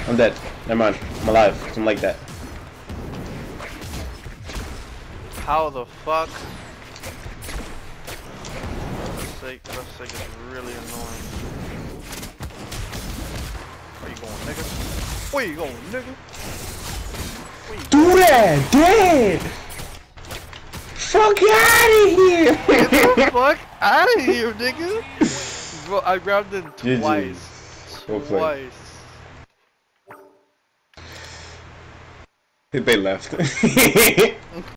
I'm dead. Never mind. I'm alive. Something like that. How the fuck? That sick is really annoying. Where you going, nigga? Where you going, nigga? Do that! Dead! Fuck out of here! Get the fuck out of here, nigga! Bro, I grabbed him twice. Twice. They left.